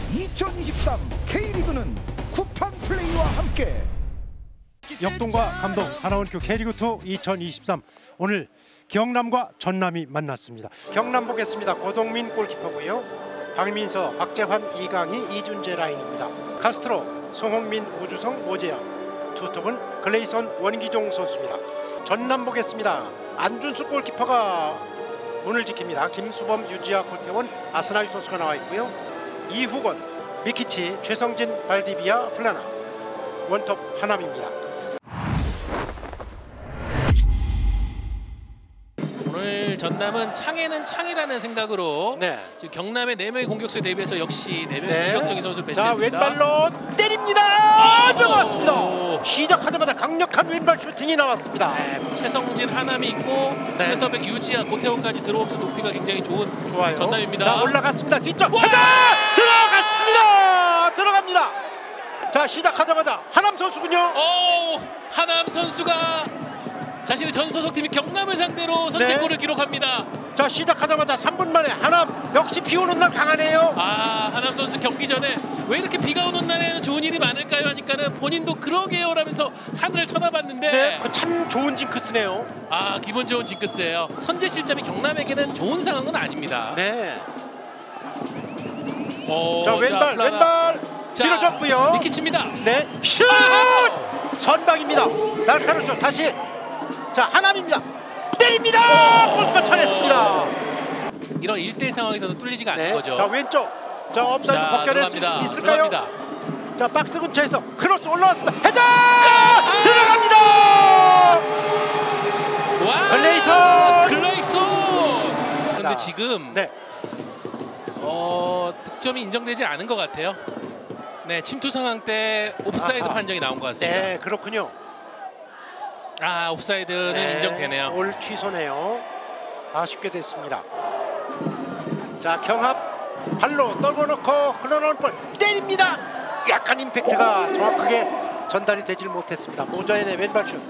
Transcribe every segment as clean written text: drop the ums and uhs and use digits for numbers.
2023 K리그는 쿠팡 플레이와 함께 역동과 감동 하나원큐 K리그2 2023 오늘 경남과 전남이 만났습니다. 경남 보겠습니다. 고동민 골키퍼고요. 박민서, 박재환, 이강희, 이준재 라인입니다. 카스트로, 송홍민, 우주성, 오재영, 투톱은 글레이선, 원기종 선수입니다. 전남 보겠습니다. 안준수 골키퍼가 문을 지킵니다. 김수범, 유지아, 고태원, 아스나위 선수가 나와 있고요. 이후건, 미키치, 최성진, 발디비아, 플라나, 원톱 하남입니다. 오늘 전남은 창에는 창이라는 생각으로 지금 경남의 4명의 공격수에 대비해서 역시 4명의 공격적인 선수를 배치했습니다. 자, 왼발로 때립니다. 넘어왔습니다. 시작하자마자 강력한 왼발 슈팅이 나왔습니다. 최성진, 하남이 있고 센터백 유지아, 고태원까지 들어오면서 높이가 굉장히 좋아요. 전남입니다. 자, 올라갔습니다. 뒤쪽 헤더 들어갔습니다. 들어갑니다. 자, 시작하자마자 하남 선수군요. 하남 선수가 자신의 전 소속팀이 경남을 상대로 선제골을 기록합니다. 자, 시작하자마자 3분 만에 하남 역시 비 오는 날 강하네요. 하남 선수 경기 전에 왜 이렇게 비가 오는 날에는 좋은 일이 많을까요 하니까는 본인도 그러게요 라면서 하늘을 쳐다봤는데 참 좋은 징크스네요. 기분 좋은 징크스예요. 선제 실점이 경남에게는 좋은 상황은 아닙니다. 자, 왼발 밀어줬고요. 미키치입니다. 슛! 선방입니다. 날카로운 슛. 다시 자, 하남입니다. 때립니다. 골키퍼 쳐냈습니다. 이런 1대1 상황에서는 뚫리지가 않는 거죠. 자, 왼쪽. 자, 업사이드 벗겨낼 수 있을까요? 자, 박스 근처에서 크로스 올라왔습니다. 헤더! 들어갑니다. 글레이son. 그런데 지금 득점이 인정되지 않은 것 같아요. 침투 상황 때 옵사이드 판정이 나온 것 같습니다. 그렇군요. 옵사이드는 인정되네요. 올 취소네요. 아쉽게 됐습니다. 자, 경합 발로 떨궈놓고 흘러나온 볼 때립니다. 약간 임팩트가 정확하게 전달이 되질 못했습니다. 모자엔의 왼발슛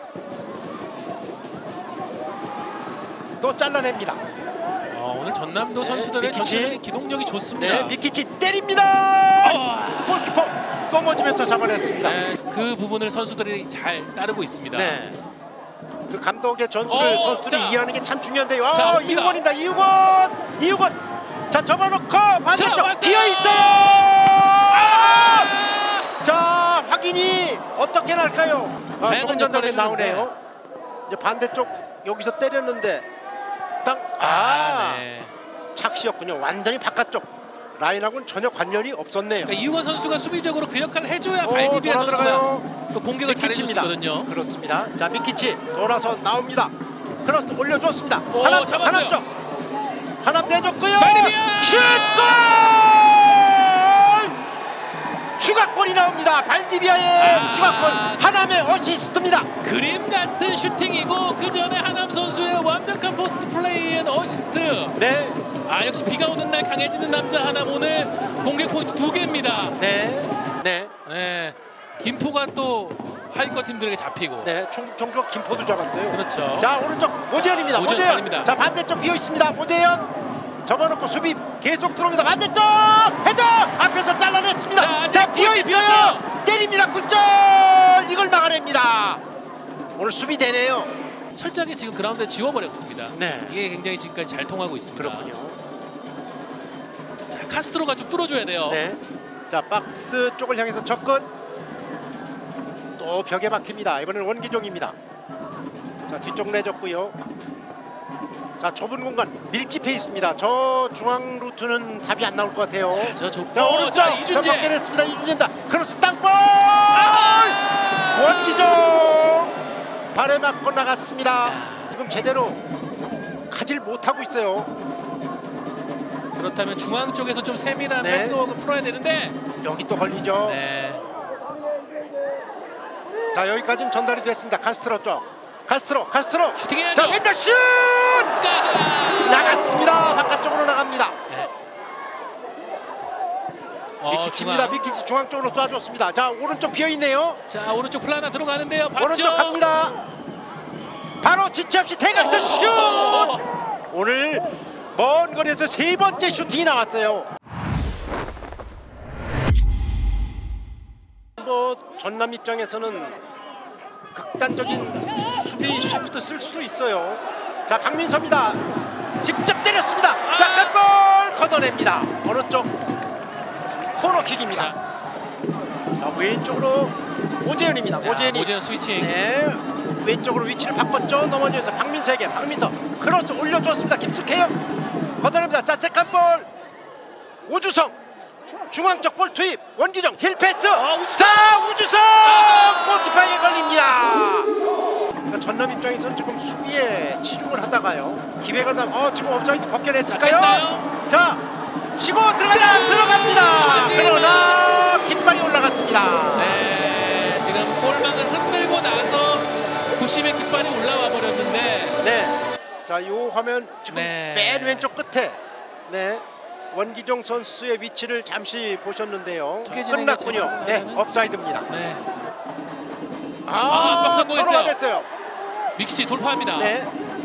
또 잘라냅니다. 오늘 전남도 선수들의 전체적인 기동력이 좋습니다. 미키치 때립니다. 골키퍼 넘어지면서 잡아냈습니다. 그 부분을 선수들이 잘 따르고 있습니다. 그 감독의 전술을 선수들이 이해하는 게 참 중요한데요. 이우건입니다. 이우건. 자, 접어놓고 반대쪽 비어있어요. 자, 확인이 어떻게 날까요? 조금 전에 나오네요. 이제 반대쪽 여기서 때렸는데 착시였군요. 완전히 바깥쪽. 라인하고는 전혀 관련이 없었네요. 이우건 선수가 수비적으로 그 역할을 해줘야 발디비아 선수가 또 공격을 잘해줬거든요. 그렇습니다. 자, 미키치 돌아서 나옵니다. 크로스 올려줬습니다. 하남 쪽. 하남 내줬고요. 발디비아 슛! 골! 추가골이 나옵니다. 발디비아의 추가골. 하남의 어시스트입니다. 그림 같은 슈팅이고 그 전에 하남 선수의 완벽한 포스트 플레이의 어시스트. 역시 비가 오는 날 강해지는 남자 하남 오늘 공격 포인트 2개입니다. 김포가 또 하위권 팀들에게 잡히고. 청주가 김포도 잡았어요. 그렇죠. 자, 오른쪽 오재현입니다. 오재현. 자, 반대쪽 비어 있습니다. 오재현 접어놓고 수비 계속 들어옵니다. 반대쪽 헤더 앞에서 잘라냈습니다. 자, 비어 있어요. 때립니다. 굴절. 이걸 막아냅니다. 오늘 수비 되네요. 철저하게 지금 그라운드에 지워버렸습니다. 이게 굉장히 지금까지 잘 통하고 있습니다. 그렇군요. 자, 카스트로가 좀 뚫어줘야 돼요. 자, 박스 쪽을 향해서 접근. 또 벽에 막힙니다. 이번에는 원기종입니다. 자, 뒤쪽 내줬고요. 자, 좁은 공간 밀집해 있습니다. 저 중앙 루트는 답이 안 나올 것 같아요. 자, 오른쪽 이준재 냈습니다. 이준재입니다. 크로스 땅볼. 원기종 발에 맞고 나갔습니다. 지금 제대로 가질 못하고 있어요. 그렇다면 중앙 쪽에서 좀 세밀한 패스워크 풀어야 되는데 여기 또 걸리죠. 자, 여기까지는 전달이 됐습니다. 카스트로 쪽. 카스트로 슈팅해야죠. 자, 왼발 슛! 나갔습니다. 바깥쪽으로 나갑니다. 미키치입니다. 미키치 중앙 쪽으로 쏴줬습니다. 자, 오른쪽 비어있네요. 자, 오른쪽 플라나 들어가는데요. 오른쪽 갑니다. 바로 지체 없이 대각선 슛! 오늘 먼 거리에서 3번째 슈팅이 나왔어요. 전남 입장에서는 극단적인 수비 시프트 쓸 수도 있어요. 자, 박민서입니다. 직접 때렸습니다. 자, 깜볼 걷어냅니다. 오른쪽 코너킥입니다. 자, 왼쪽으로 오재현입니다. 오재현 스위칭. 네, 왼쪽으로 위치를 바꿨죠. 넘어져서 박민서에게. 박민서 크로스 올려줬습니다. 깊숙해요. 걷어냅니다. 자, 세컨볼 오주성 중앙 쪽 볼 투입. 원기정 힐 패스. 자, 우주성 골키퍼에게 걸립니다. 그러니까 전남 입장에서는 지금 수비에 치중을 하다가요. 기회가 나. 지금 업사이드 벗겨냈을까요? 자, 치고 들어갑니다. 그러나 깃발이 올라갔습니다. 네, 지금 골망을 흔들고 나서 부심의 깃발이 올라와 버렸는데. 네. 자, 요 화면 지금 네. 맨 왼쪽 끝에 네. 원기종 선수의 위치를 잠시 보셨는데요. 끝났군요. 네, 업사이드입니다. 네. 압박 성공했어요. 토로가 됐어요. 미키치 돌파합니다. 네.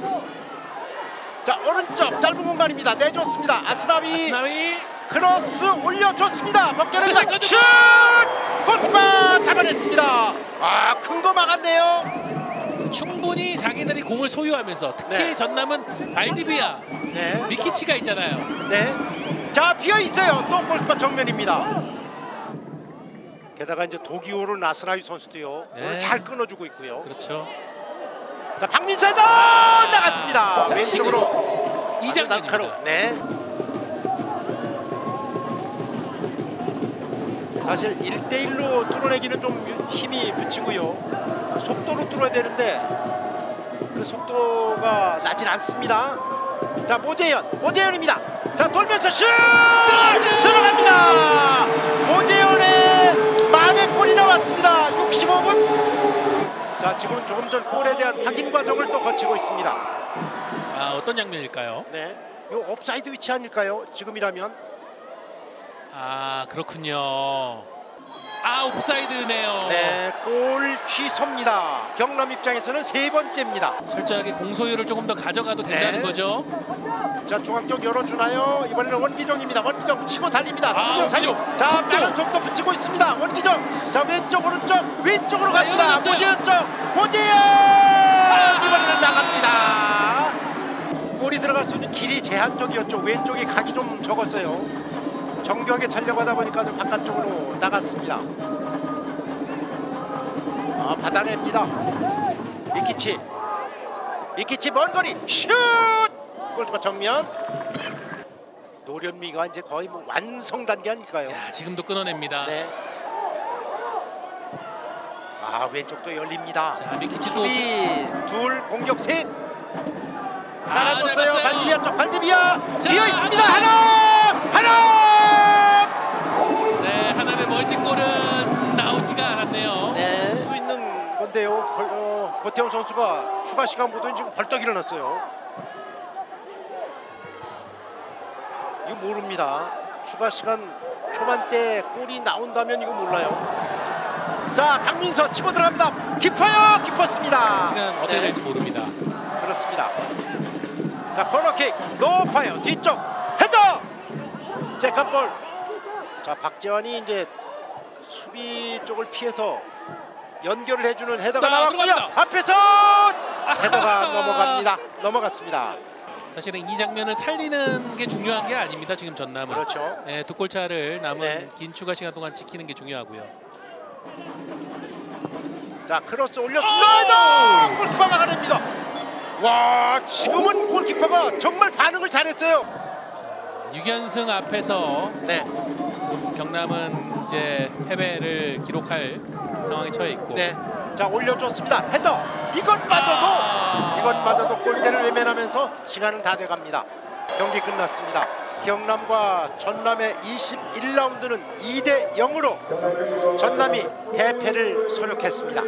자, 오른쪽 짧은 공간입니다. 내줬습니다. 아스나위 크로스 올려줬습니다. 벗겨냅니다. 슛! 골키퍼 잡아냈습니다. 큰 거 막았네요. 충분히 자기들이 공을 소유하면서 특히 네. 전남은 발디비아, 네. 미키치가 있잖아요. 네. 자, 비어 있어요. 또 골키퍼 정면입니다. 게다가 이제 독이오른 아스나위 선수도요. 네. 오늘 잘 끊어주고 있고요. 그렇죠. 자, 박민서도 나갔습니다. 자, 왼쪽으로 이 장면입니다. 네. 사실 1대1로 뚫어내기는 좀 힘이 붙이고요. 속도로 뚫어야 되는데 그 속도가 나질 않습니다. 자, 오재현입니다. 자, 돌면서 슛! 들어갑니다. 오재현의 만회골이 나왔습니다. 65분. 자, 지금은 조금 전 골에 대한 확인 과정을 또 거치고 있습니다. 어떤 장면일까요? 네, 이 옵사이드 위치 아닐까요? 지금이라면. 그렇군요. 옵사이드네요. 네, 골 취소입니다. 경남 입장에서는 세 번째입니다. 철저하게 공소유를 조금 더 가져가도 된다는 거죠. 자, 중앙 쪽 열어주나요? 이번에는 원기정입니다. 원기정 치고 달립니다. 두명 사이로. 자, 빠른 속도 붙이고 있습니다. 원기정. 자, 왼쪽 오른쪽 왼쪽으로 갑니다. 오재현 쪽. 오재현 이번에는 나갑니다. 골이 들어갈 수 있는 길이 제한적이었죠. 왼쪽이 각이 좀 적었어요. 정교하게 차려고 하다 보니까 좀 바깥쪽으로 나갔습니다. 받아냅니다. 미키치 먼 거리 슛! 골키퍼 정면. 노련미가 이제 거의 뭐 완성 단계 아닐까요? 지금도 끊어냅니다. 네. 왼쪽도 열립니다. 자, 미키치도 수비 둘, 공격 셋. 깔아줬어요. 발디비아 쪽. 발디비아 비어 있습니다. 하나. 네, 하남의 멀티골은 나오지가 않았네요. 네, 수 있는 건데요. 고태훈 선수가 추가 시간 보더니 지금 벌떡 일어났어요. 이거 모릅니다. 추가 시간 초반대 골이 나온다면 이거 몰라요. 자, 박민서 치고 들어갑니다. 깊었습니다. 시간 어떻게 될지 모릅니다. 그렇습니다. 자, 코너킥 높아요. 뒤쪽 헤더. 세컨볼. 자, 박재환이 이제 수비 쪽을 피해서 연결을 해주는 헤더가 나왔고요. 들어갑니다. 앞에서 헤더가 넘어갔습니다. 사실은 이 장면을 살리는 게 중요한 게 아닙니다. 지금 전남은. 그렇죠. 네, 두 골 차를 남은 네. 긴 추가 시간 동안 지키는 게 중요하고요. 자, 크로스 올렸습니다. 골키퍼 막아냅니다. 와, 지금은 골키퍼가 정말 반응을 잘했어요. 유견승 앞에서 네. 경남은 이제 패배를 기록할 상황에 처해 있고. 네. 자, 올려줬습니다. 헤더. 이것마저도 골대를 외면하면서 시간은 다 돼갑니다. 경기 끝났습니다. 경남과 전남의 21라운드는 2대0으로 전남이 대패를 선언했습니다.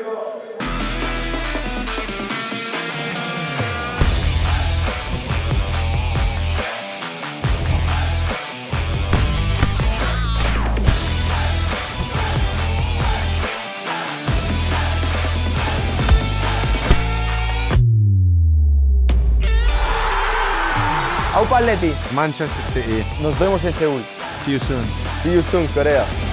Au Paletti. Manchester City. Nos vemos en Seúl. See you soon. See you soon, Corea.